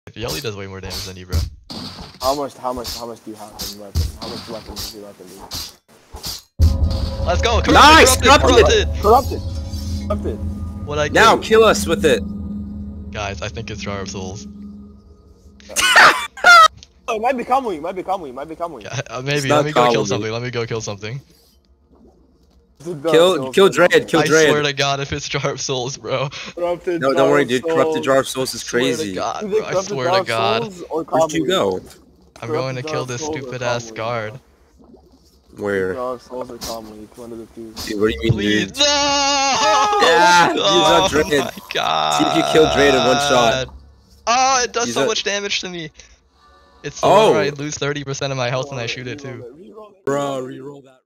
Yoli does way more damage than you, bro. How much do you have in weapon? How much weapons does your weapon do? Let's go! Corrupted, Nice! corrupted! Corrupted! What I Now do? kill us with it. Guys, I think it's Jar of Souls. Oh, it might be Kamui, it might be Kamui. Maybe, not let me go kill Kamui. something, let me go kill something. Kill Dread, kill I Dread. swear to god if it's Jar of Souls, bro. Corrupted No, don't worry, dude. Corrupted Jar of Souls is Swear to crazy. god, bro, I swear to god. Where'd you go? I'm going to kill this stupid ass guard. Where? Jar of Souls or Kamui, one of the two. Dude, what do you mean, Please, dude? no! Yeah, use Oh on Dread. my god. See if you kill Dread in one shot. Oh, it does Use so it. much damage to me. It's the one where I lose 30% of my health when I shoot it too. Bro, reroll that.